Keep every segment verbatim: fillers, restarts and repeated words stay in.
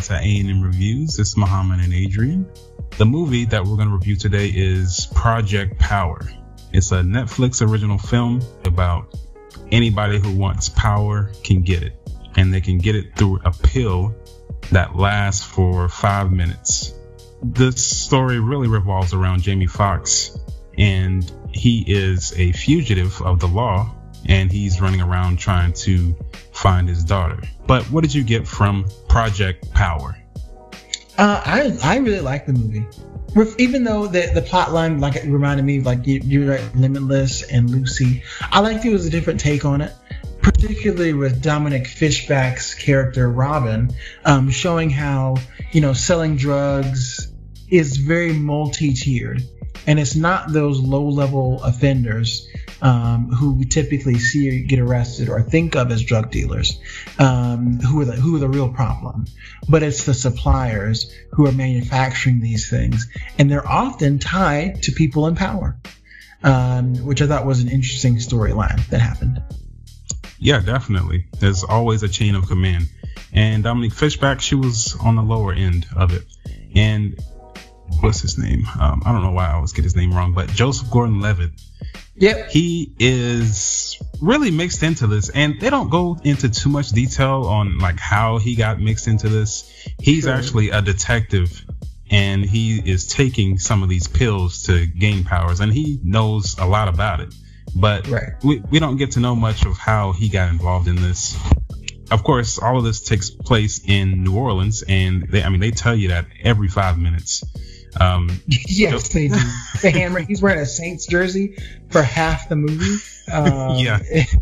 to A and M Reviews. It's Muhammad and Adrian. The movie that we're going to review today is Project Power. It's a Netflix original film about anybody who wants power can get it. And they can get it through a pill that lasts for five minutes. This story really revolves around Jamie Foxx, and he is a fugitive of the law, and he's running around trying to find his daughter. But what did you get from Project Power? Uh, I I really like the movie. Even though the the plot line, like, it reminded me of, like, you, you were right, Limitless and Lucy. I liked it was a different take on it, particularly with Dominic Fishback's character Robin, um, showing how, you know, selling drugs is very multi-tiered, and it's not those low-level offenders um, who we typically see get arrested or think of as drug dealers, um, who are the who are the real problem. But it's the suppliers who are manufacturing these things, and they're often tied to people in power, um, which I thought was an interesting storyline that happened. Yeah, definitely. There's always a chain of command. And Dominique Fishback, she was on the lower end of it. And what's his name? Um, I don't know why I always get his name wrong, but Joseph Gordon-Levitt. Yep. He is really mixed into this, and they don't go into too much detail on like how he got mixed into this. He's sure. actually a detective, and he is taking some of these pills to gain powers, and he knows a lot about it. But right. we, we don't get to know much of how he got involved in this. Of course, all of this takes place in New Orleans, and they, I mean, they tell you that every five minutes. Um, yes, they do. The hammer. He's wearing a Saints jersey for half the movie. Um, yeah.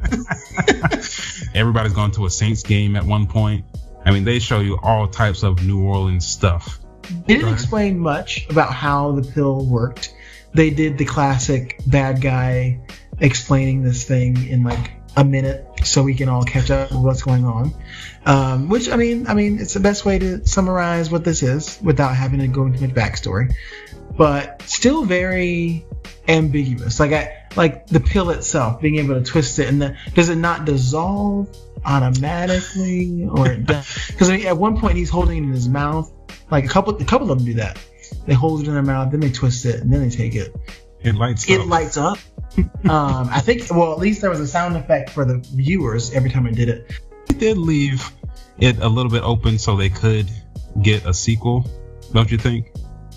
Everybody's going to a Saints game at one point. I mean, they show you all types of New Orleans stuff. Didn't explain much about how the pill worked. They did the classic bad guy explaining this thing in like a minute so we can all catch up with what's going on. Um, which I mean, I mean, it's the best way to summarize what this is without having to go into much backstory, but still very ambiguous. Like I, like the pill itself, being able to twist it, and the, does it not dissolve automatically, or it does? Because I mean, at one point he's holding it in his mouth. Like a couple, a couple of them do that. They hold it in their mouth, then they twist it, and then they take it. It lights it up. lights up. um, I think, well, at least there was a sound effect for the viewers every time it did it. It did leave it a little bit open so they could get a sequel, don't you think?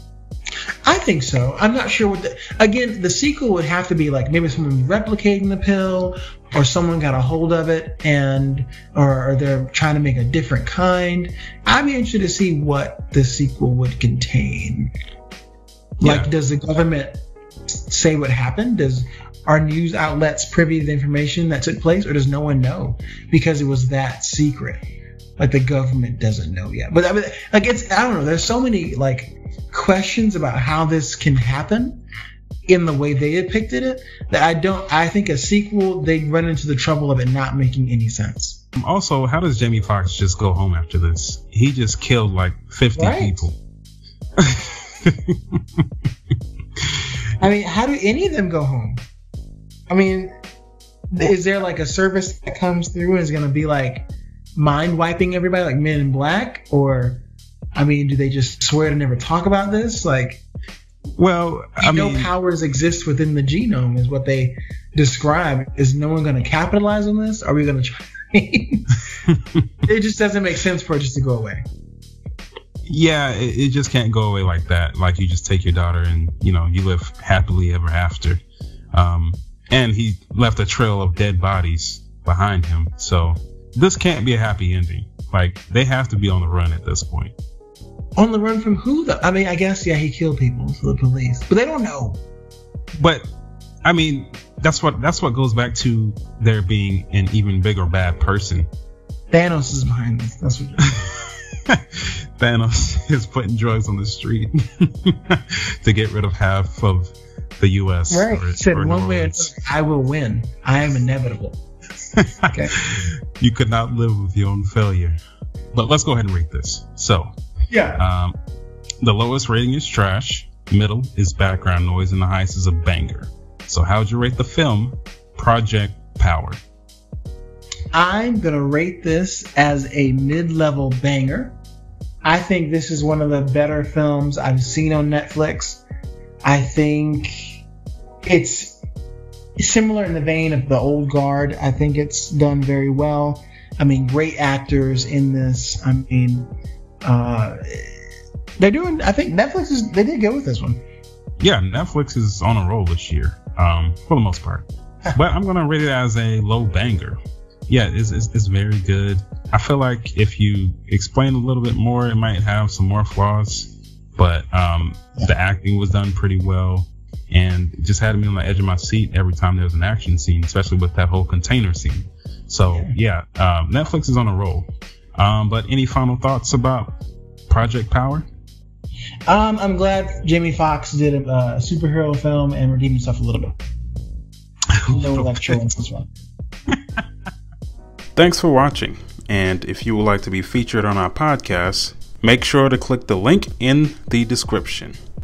I think so. I'm not sure what the, again, the sequel would have to be like maybe someone replicating the pill, or someone got a hold of it and, or, or they're trying to make a different kind. I'd be interested to see what the sequel would contain. Like, yeah. Does the government say what happened? Does are news outlets privy to the information that took place, or does no one know because it was that secret? Like the government doesn't know yet. But I mean, like it's I don't know. There's so many like questions about how this can happen in the way they depicted it that I don't. I think a sequel they'd run into the trouble of it not making any sense. Also, how does Jamie Foxx just go home after this? He just killed like fifty right. people. I mean, how do any of them go home? I mean, is there like a service that comes through and is going to be like mind wiping everybody like Men in Black? Or, I mean, do they just swear to never talk about this? Like, well, I no mean, powers exist within the genome is what they describe. Is no one going to capitalize on this? Are we going to try? It just doesn't make sense for it just to go away. Yeah, it, it just can't go away like that. Like you just take your daughter and, you know, you live happily ever after. Um, and he left a trail of dead bodies behind him. So this can't be a happy ending. Like they have to be on the run at this point. On the run from who? The, I mean, I guess, yeah, he killed people, so the police. But they don't know. But, I mean, that's what that's what goes back to there being an even bigger bad person. Thanos is behind this. That's what Thanos is putting drugs on the street to get rid of half of the U S Right. Or, he said, or one way or another, I will win. I am inevitable. Okay. You could not live with your own failure. But let's go ahead and rate this. So, yeah. Um, the lowest rating is trash, middle is background noise, and the highest is a banger. So how would you rate the film Project Power? I'm going to rate this as a mid-level banger. I think this is one of the better films I've seen on Netflix. I think it's similar in the vein of The Old Guard. I think it's done very well. I mean, great actors in this. I mean, uh, they're doing, I think Netflix is, they did good with this one. Yeah, Netflix is on a roll this year, um, for the most part. But I'm going to rate it as a low banger. Yeah, it's, it's, it's very good. I feel like if you explain a little bit more, it might have some more flaws. But um, yeah. the acting was done pretty well. And it just had me on the edge of my seat every time there was an action scene, especially with that whole container scene. So, yeah, yeah um, Netflix is on a roll. Um, but any final thoughts about Project Power? Um, I'm glad Jamie Foxx did a uh, superhero film and redeemed himself a little bit. No electronics as well. Thanks for watching. And if you would like to be featured on our podcast, make sure to click the link in the description.